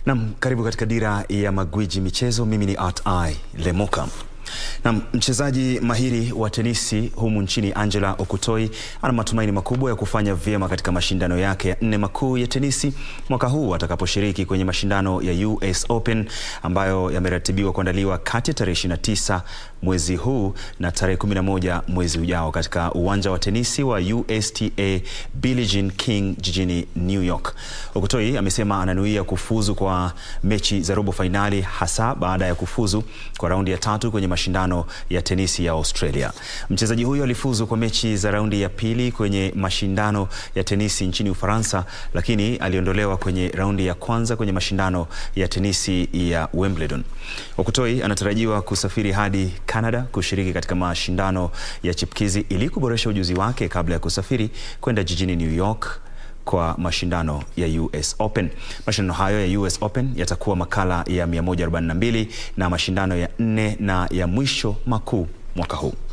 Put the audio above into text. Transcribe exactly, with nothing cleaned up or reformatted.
Naam, karibu katika dira ya magwiji michezo. Mimi ni Art I Lemoka. Na mchezaji mahiri wa tenisi humu nchini Angela Okutoyi ana matumaini makubwa ya kufanya vyema katika mashindano yake ya nne makuu ya tenisi mwaka huu atakaposhiriki kwenye mashindano ya U S Open ambayo yameratibiwa kuandaliwa kati ya tarehe ishirini na tisa mwezi huu na tarehe kumi na moja mwezi ujao katika uwanja wa tenisi wa U S T A Billie Jean King jijini New York. Okutoyi amesema ananuia kufuzu kwa mechi za robo finali, hasa baada ya kufuzu kwa raundi ya tatu kwenye mashindano ya tenisi ya Australia. Mchezaji huyo alifuzu kwa mechi za raundi ya pili kwenye mashindano ya tenisi nchini Ufaransa, lakini aliondolewa kwenye raundi ya kwanza kwenye mashindano ya tenisi ya Wimbledon. Okutoyi anatarajiwa kusafiri hadi Canada kushiriki katika mashindano ya chipkizi ili kuboresha ujuzi wake kabla ya kusafiri kwenda jijini New York kwa mashindano ya U S Open. Mashindano hayo ya U S Open yatakuwa makala ya mia moja arobaini na mbili na mashindano ya nne na ya mwisho makuu mwaka huu.